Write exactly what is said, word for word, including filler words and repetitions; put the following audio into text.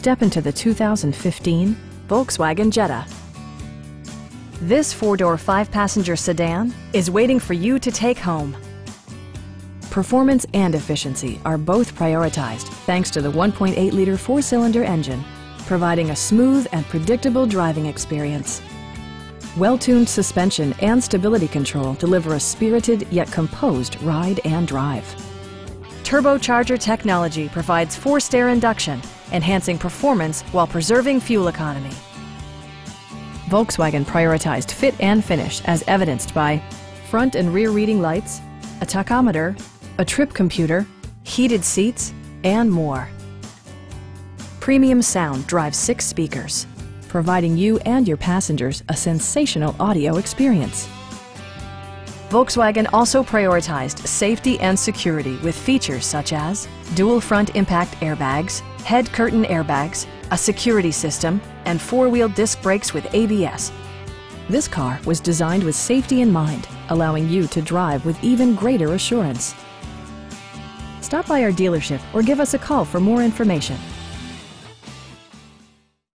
Step into the two thousand fifteen Volkswagen Jetta. This four-door, five-passenger sedan is waiting for you to take home. Performance and efficiency are both prioritized thanks to the one point eight liter four-cylinder engine, providing a smooth and predictable driving experience. Well-tuned suspension and stability control deliver a spirited yet composed ride and drive. Turbocharger technology provides forced air induction, enhancing performance while preserving fuel economy. Volkswagen prioritized fit and finish as evidenced by front and rear reading lights, a tachometer, a trip computer, heated seats, and more. Premium sound drives six speakers, providing you and your passengers a sensational audio experience. Volkswagen also prioritized safety and security with features such as dual front impact airbags, head curtain airbags, a security system, and four-wheel disc brakes with A B S. This car was designed with safety in mind, allowing you to drive with even greater assurance. Stop by our dealership or give us a call for more information.